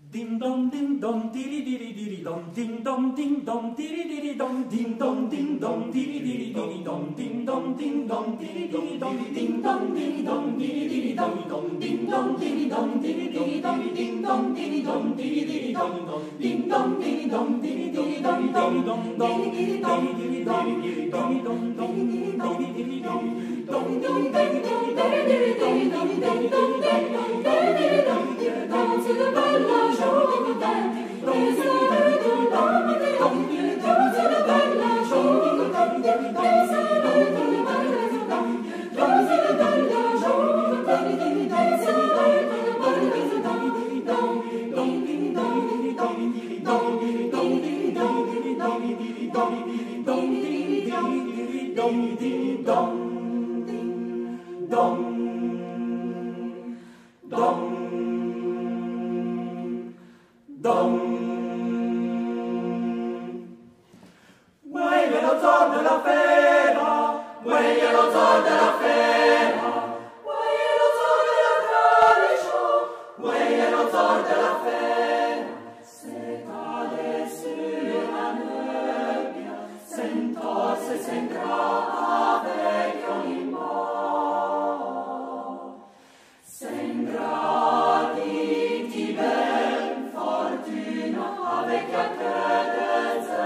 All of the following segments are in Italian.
Ding dong ding dong diri diri diri dong ding dong ding dong diri diri dong ding dong ding dong diri diri diri dong ding dong ding dong diri diri dong ding dong ding dong diri diri dong ding dong diri dong diri diri dong ding dong diri dong diri diri dong ding dong diri dong diri diri dong dong dong dong diri dong diri dong diri dong dong dong diri diri dong dong dong diri diri diri dong dong dong dong diri diri dong dong to the bella show ding dong dong to the bella dong ding dong to the bella show ding dong dong to the bella dong dong to the bella show ding ding dong to the bella dong ding dong dong ding dong dong dong dong ding dong dong dong dong ding dong ding dong dong dong dong. Uè lo zor della fera, uè lo zor della fera, uè lo zor della tradiscio, uè lo zor della fera. Se cade sulla nebbia, sentorse sembrava vecchio in mo'. Sembra di ti ben fortuna a vecchia credenza.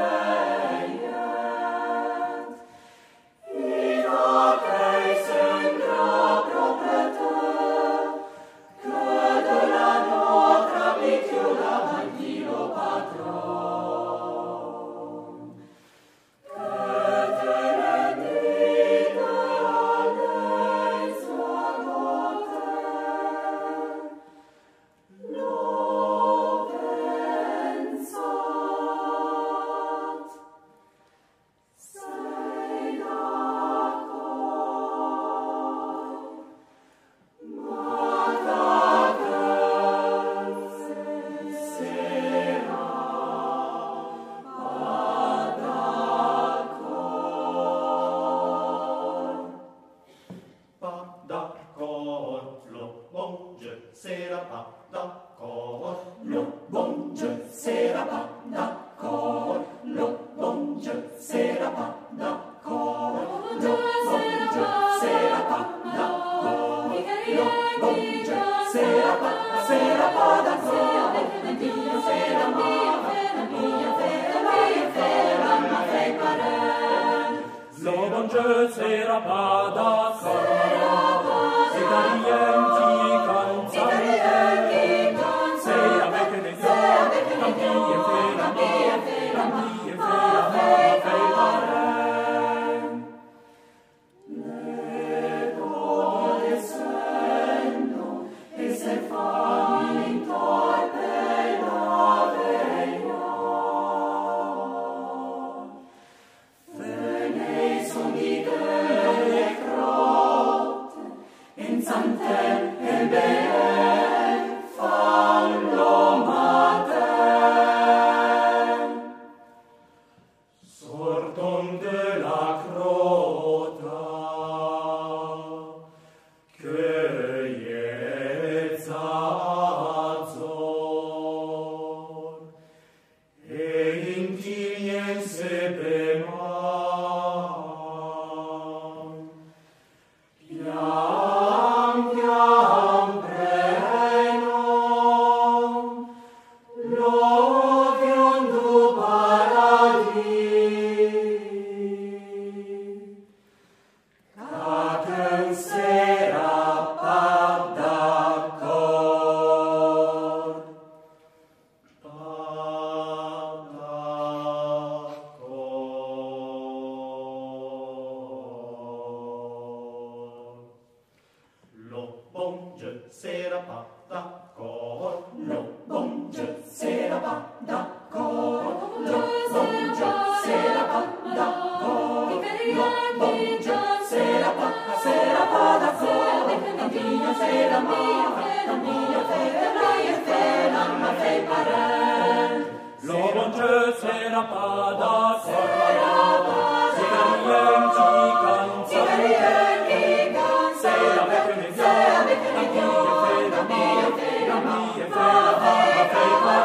Fera,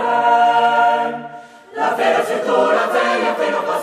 se tu la sveglia appena